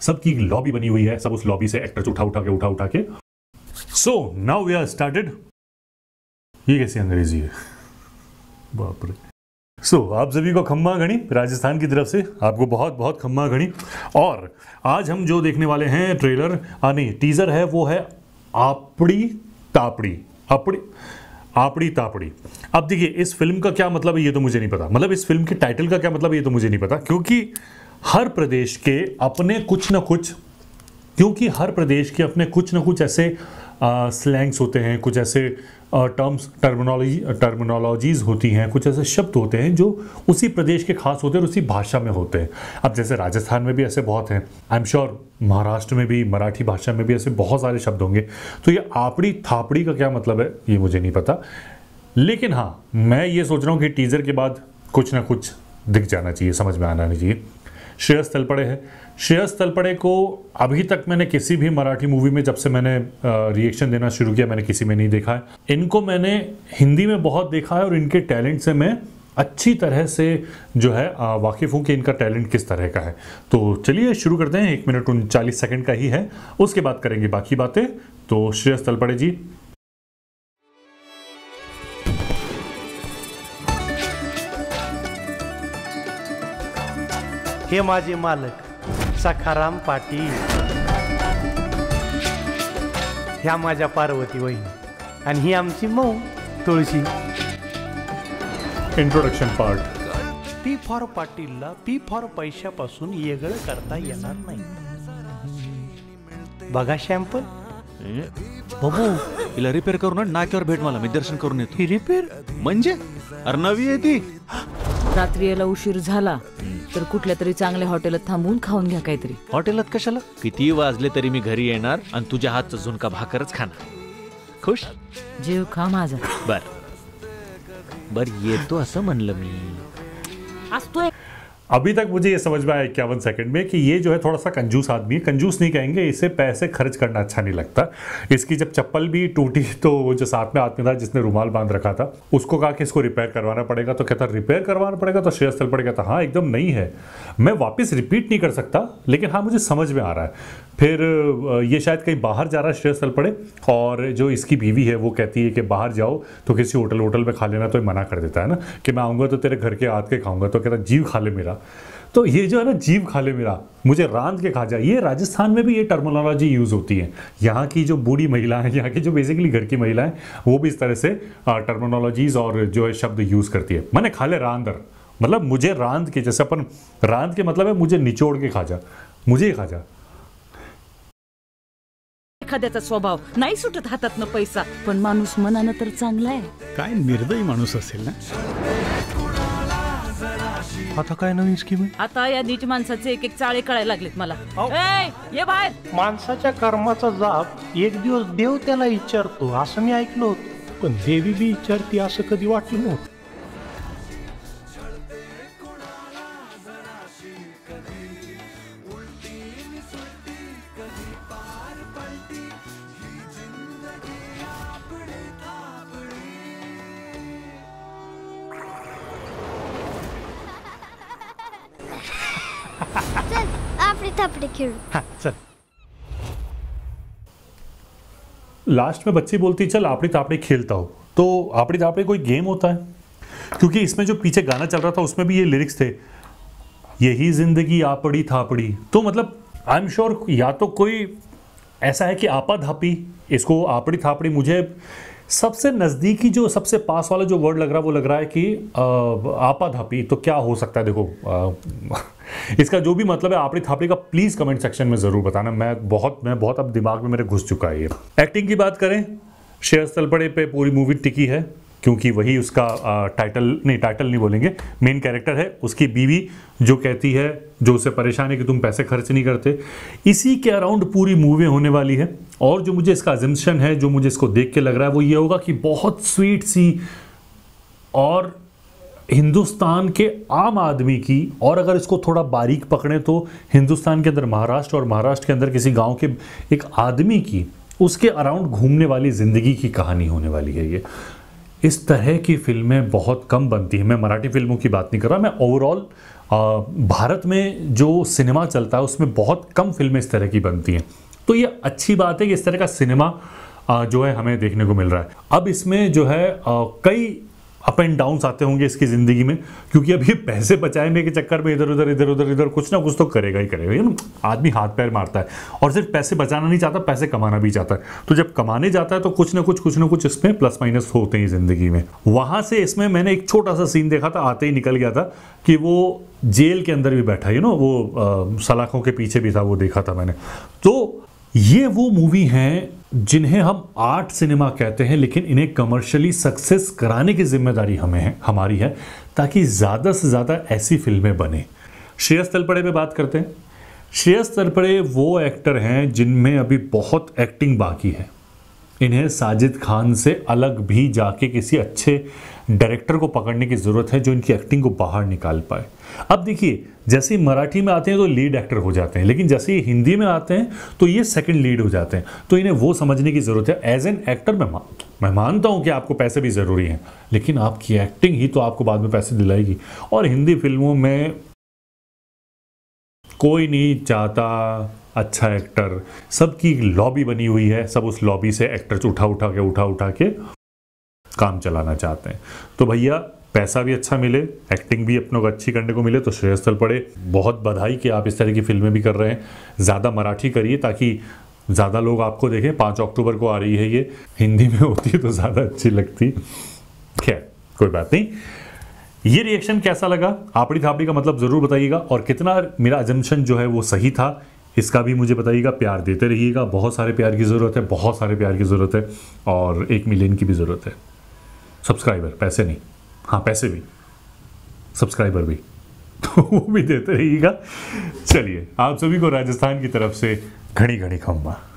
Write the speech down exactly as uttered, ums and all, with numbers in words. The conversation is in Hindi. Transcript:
सबकी लॉबी बनी हुई है, सब उस लॉबी से एक्टर्स उठा उठा के उठा उठा के। So now we are started. ये कैसी अंग्रेजी है, बाप रे। सो so, आप सभी को खम्मा घड़ी राजस्थान की तरफ से, आपको बहुत बहुत खम्मा घड़ी। और आज हम जो देखने वाले हैं ट्रेलर, आ नहीं टीजर है, वो है आपड़ी तापड़ी। आपड़ी आपड़ी तापड़ी। अब देखिए इस फिल्म का क्या मतलब है ये तो मुझे नहीं पता, मतलब इस फिल्म के टाइटल का क्या मतलब है ये तो मुझे नहीं पता, क्योंकि हर प्रदेश के अपने कुछ ना कुछ क्योंकि हर प्रदेश के अपने कुछ ना कुछ ऐसे स्लैंग्स होते हैं, कुछ ऐसे टर्म्स टर्मिनोलॉजी टर्मिनोलॉजीज होती हैं, कुछ ऐसे शब्द होते हैं जो उसी प्रदेश के खास होते हैं और उसी भाषा में होते हैं। अब जैसे राजस्थान में भी ऐसे बहुत हैं, आई एम श्योर महाराष्ट्र में भी, मराठी भाषा में भी ऐसे बहुत सारे शब्द होंगे। तो ये आपड़ी थापड़ी का क्या मतलब है ये मुझे नहीं पता, लेकिन हाँ मैं ये सोच रहा हूँ कि टीज़र के बाद कुछ ना कुछ दिख जाना चाहिए, समझ में आना चाहिए। श्रेयस तलपड़े है। श्रेयस तलपड़े को अभी तक मैंने किसी भी मराठी मूवी में, जब से मैंने रिएक्शन देना शुरू किया, मैंने किसी में नहीं देखा है। इनको मैंने हिंदी में बहुत देखा है और इनके टैलेंट से मैं अच्छी तरह से जो है वाकिफ़ हूँ कि इनका टैलेंट किस तरह का है। तो चलिए शुरू करते हैं, एक मिनट उनचालीस सेकंड का ही है, उसके बाद करेंगे बाकी बातें। तो श्रेयस तलपड़े जी। हे माझे मालक सखाराम पाटील, ह्या माझ्या पार्वती वहिनी आणि ही आमची मऊ तुळशी। Introduction part. पी फॉर पाटीलला पी फॉर पैशापासून वेगळं करता येणार नाही। बघा शॅम्पल। बाबू हिला रिपेअर करून नाक्यावर भेट, मला मी दर्शन करून येतो। ही रिपेअर म्हणजे अरे नवी आहे ती। रात्री याला उशीर झाला तर कुठल्या तरी चांगल्या हॉटेलात थांबून खाऊन घ्या काहीतरी। हॉटेलात कशाला? किती वाजले तरी मी घरी येणार आणि तुझ्या हातचा झुणका भाकरच खाणार। खुश? जीव खा माझा। बर बर येतो असं म्हणलं मी। असतोय। अभी तक मुझे ये समझ में आया इक्यावन सेकंड में कि ये जो है थोड़ा सा कंजूस आदमी है। कंजूस नहीं कहेंगे, इसे पैसे खर्च करना अच्छा नहीं लगता। इसकी जब चप्पल भी टूटी तो वो जो साथ में आदमी था जिसने रुमाल बांध रखा था, उसको कहा कि इसको रिपेयर करवाना पड़ेगा, तो कहता रिपेयर करवाना पड़ेगा। तो श्रेयस तलपड़े कहता हाँ एकदम नई है, मैं वापस रिपीट नहीं कर सकता, लेकिन हाँ मुझे समझ में आ रहा है। फिर ये शायद कहीं बाहर जा रहा है श्रेयस तलपड़े, और जो इसकी बीवी है वो कहती है कि बाहर जाओ तो किसी होटल होटल में खा लेना, तो मना कर देता है ना कि मैं आऊँगा तो तेरे घर के आद के खाऊंगा। तो कहता जीव खा ले मेरा। तो ये जो है ना जीव खा ले मेरा, मुझे रांध के खा जा, ये राजस्थान में भी ये टर्मिनोलॉजी यूज़ होती है। यहाँ की जो बूढ़ी महिला है, यहाँ की जो बेसिकली घर की महिला है, वो भी इस तरह से टर्मिनोलॉजीज और जो है शब्द यूज़ करती है। मैंने खा ले रांधर, मतलब मुझे रांध के, जैसे अपन रांध के मतलब है मुझे निचोड़ के खा जा, मुझे ही खा जा। एखाद्याचा स्वभाव नाही सुटत हातातनं पैसा, पण माणूस मनानं तर चांगला आहे। काय निर्दयी माणूस असेल ना। आता काय नवीन स्कीम आहे? आता या नीच माणसाचे एक एक चाळे कळायला लागलेत मला। ए ये बाहेर। माणसाच्या कर्माचा जाप एक दिवस देव त्याला विचारतो असं मी ऐकलं होतं, पण देवी बी विचारती असं कधी वाटलं नव्हतं। चल आपड़ी थापड़ी खेलो। हाँ चल। लास्ट में बच्ची बोलती चल आपड़ी तापड़ी खेलता हो, तो आपड़ी तापड़ी कोई गेम होता है? क्योंकि इसमें जो पीछे गाना चल रहा था उसमें भी ये लिरिक्स थे, यही जिंदगी आपड़ी थापड़ी। तो मतलब आई एम श्योर या तो कोई ऐसा है कि आपा धापी, इसको आपड़ी थापड़ी। मुझे सबसे नज़दीकी जो सबसे पास वाला जो वर्ड लग रहा है वो लग रहा है कि आपा धापी। तो क्या हो सकता है देखो, आ, इसका जो भी मतलब है आपड़ी थापड़ी का, प्लीज़ कमेंट सेक्शन में ज़रूर बताना। मैं बहुत मैं बहुत अब दिमाग में मेरे घुस चुका है ये। एक्टिंग की बात करें, श्रेयस तलपड़े पे पूरी मूवी टिकी है, क्योंकि वही उसका आ, टाइटल नहीं टाइटल नहीं बोलेंगे, मेन कैरेक्टर है। उसकी बीवी जो कहती है, जो उसे परेशान है कि तुम पैसे खर्च नहीं करते, इसी के अराउंड पूरी मूवी होने वाली है। और जो मुझे इसका अजम्पशन है, जो मुझे इसको देख के लग रहा है, वो ये होगा कि बहुत स्वीट सी और हिंदुस्तान के आम आदमी की, और अगर इसको थोड़ा बारीक पकड़ें तो हिंदुस्तान के अंदर महाराष्ट्र और महाराष्ट्र के अंदर किसी गाँव के एक आदमी की, उसके अराउंड घूमने वाली ज़िंदगी की कहानी होने वाली है ये। इस तरह की फिल्में बहुत कम बनती हैं। मैं मराठी फिल्मों की बात नहीं कर रहा, मैं ओवरऑल भारत में जो सिनेमा चलता है उसमें बहुत कम फिल्में इस तरह की बनती हैं। तो ये अच्छी बात है कि इस तरह का सिनेमा जो है हमें देखने को मिल रहा है। अब इसमें जो है कई अप एंड डाउन्स आते होंगे इसकी ज़िंदगी में, क्योंकि अब ये पैसे बचाने के चक्कर में इधर उधर इधर उधर इधर कुछ ना कुछ तो करेगा ही करेगा। यू नो, आदमी हाथ पैर मारता है और सिर्फ पैसे बचाना नहीं चाहता, पैसे कमाना भी चाहता है। तो जब कमाने जाता है तो कुछ ना कुछ कुछ ना कुछ इसमें प्लस माइनस होते हैं ज़िंदगी में। वहाँ से इसमें मैंने एक छोटा सा सीन देखा था, आते ही निकल गया था कि वो जेल के अंदर भी बैठा, यू नो, वो सलाखों के पीछे भी था, वो देखा था मैंने। तो ये वो मूवी हैं जिन्हें हम आर्ट सिनेमा कहते हैं, लेकिन इन्हें कमर्शियली सक्सेस कराने की जिम्मेदारी हमें है, हमारी है, ताकि ज़्यादा से ज़्यादा ऐसी फिल्में बने। श्रेयस तलपड़े पे बात करते हैं। श्रेयस तलपड़े वो एक्टर हैं जिनमें अभी बहुत एक्टिंग बाकी है। इन्हें साजिद खान से अलग भी जाके किसी अच्छे डायरेक्टर को पकड़ने की ज़रूरत है जो इनकी एक्टिंग को बाहर निकाल पाए। अब देखिए, जैसे ही मराठी में आते हैं तो लीड एक्टर हो जाते हैं, लेकिन जैसे ही हिंदी में आते हैं तो ये सेकंड लीड हो जाते हैं। तो इन्हें वो समझने की ज़रूरत है। एज एन एक्टर मैं मा, मैं मानता हूँ कि आपको पैसे भी ज़रूरी हैं, लेकिन आपकी एक्टिंग ही तो आपको बाद में पैसे दिलाएगी। और हिंदी फिल्मों में कोई नहीं चाहता अच्छा एक्टर, सबकी लॉबी बनी हुई है, सब उस लॉबी से एक्टर्स उठा उठा के उठा उठा के काम चलाना चाहते हैं। तो भैया पैसा भी अच्छा मिले, एक्टिंग भी अपनों को अच्छी करने को मिले, तो श्रेयस तलपड़े बहुत बधाई कि आप इस तरह की फिल्में भी कर रहे हैं। ज़्यादा मराठी करिए ताकि ज़्यादा लोग आपको देखें। पाँच अक्टूबर को आ रही है ये, हिंदी में होती है तो ज़्यादा अच्छी लगती। खैर कोई बात नहीं। ये रिएक्शन कैसा लगा, आपड़ी थापड़ी का मतलब ज़रूर बताइएगा, और कितना मेरा अजम्पशन जो है वो सही था इसका भी मुझे बताइएगा। प्यार देते रहिएगा, बहुत सारे प्यार की ज़रूरत है, बहुत सारे प्यार की ज़रूरत है, और एक मिलियन की भी ज़रूरत है। सब्सक्राइबर, पैसे नहीं, हाँ पैसे भी, सब्सक्राइबर भी, तो वो भी देते रहिएगा। चलिए, आप सभी को राजस्थान की तरफ से घड़ी घड़ी खम्मा।